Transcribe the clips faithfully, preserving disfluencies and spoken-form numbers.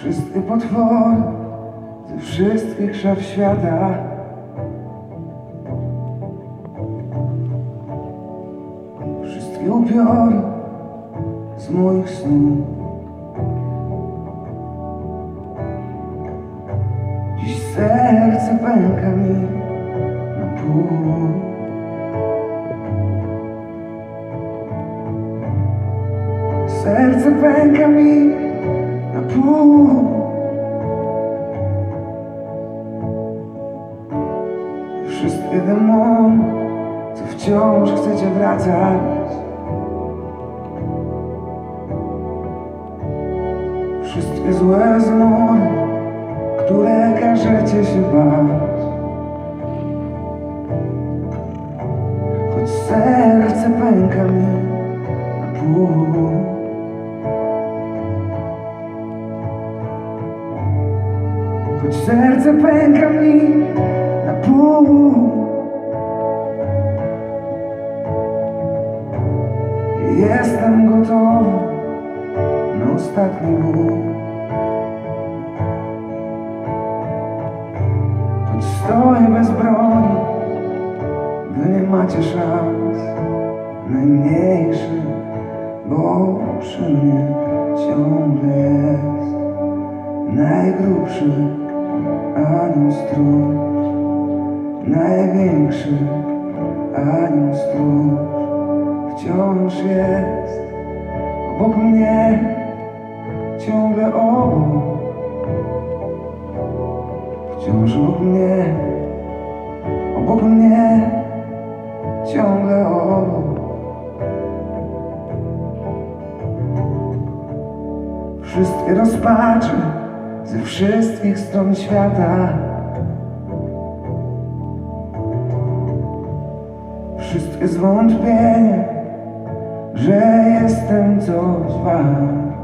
Wszystkie potwory ze wszystkich szaf świata, wszystkie upiory z moich snów. Dziś serce pęka mi na pół. Serce pęka mi na pół. Wszystkie demony, co wciąż chcecie wracać, wszystkie złe zmory, które każecie się bać. Choć serce pęka mi na pół. Choć serce pęka mi na pół. Jestem gotowy na ostatni ból. Choć stoję bez broni, wy nie macie szans najmniejszych, bo przy mnie ciągle jest najgrubszy anioł stróż, największy anioł stróż. Wciąż jest obok mnie, ciągle obok. Wciąż obok mnie, obok mnie, ciągle obok. Wszystkie rozpacze ze wszystkich stron świata, wszystkie zwątpienia, że jestem coś wart.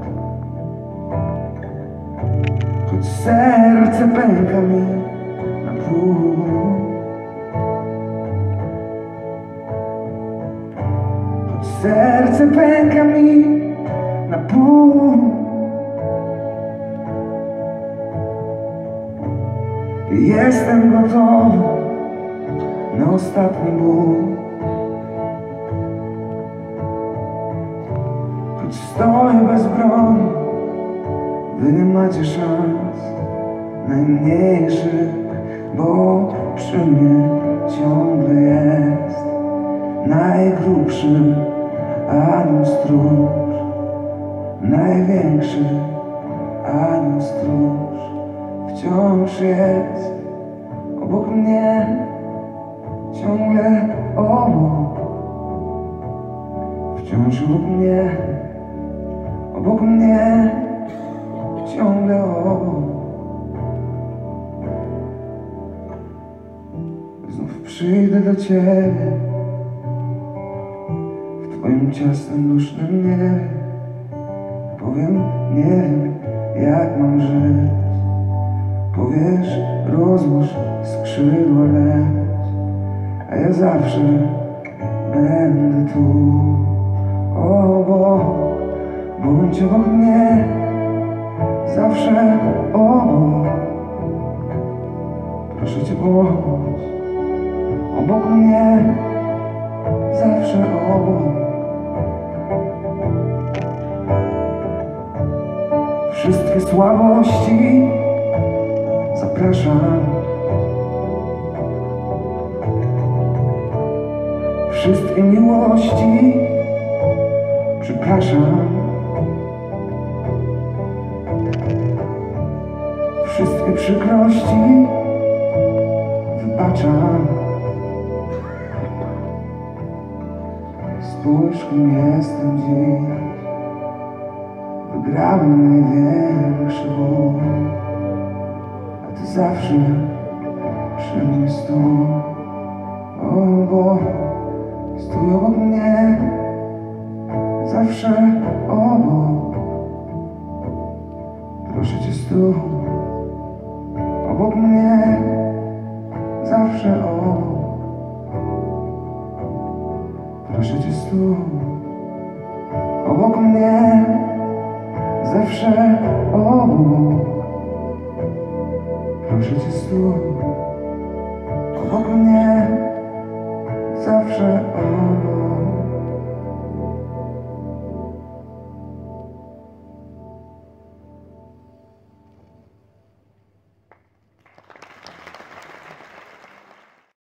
Choć serce pęka mi na pół. Choć serce pęka mi na pół. Jestem gotowy na ostatni ból. Choć stoję bez broni, wy nie macie szans najmniejszych, bo przy mnie ciągle jest najgrubszy anioł stróż, największy anioł stróż. Wciąż jest obok mnie, ciągle obok. Wciąż obok mnie, obok mnie, ciągle obok. Znów przyjdę do ciebie w twoim ciasnym, dusznym niebie. Powiem, nie wiem, jak mam żyć. Powiesz, rozłóż skrzydła, leć, a ja zawsze będę tu. Obok, bądź obok mnie, zawsze obok. Proszę cię, bądź obok mnie, zawsze obok. Wszystkie słabości zapraszam, wszystkie miłości przepraszam, wszystkie przykrości wybaczam. Spójrz, kim jestem dziś, wygrałem największy ból, a ty zawsze przy mnie stój. O, bo stój obok mnie, zawsze obok. Proszę cię, stój obok mnie, zawsze obok. Proszę cię, stój obok mnie, zawsze obok. Proszę cię, stój obok mnie, zawsze obok.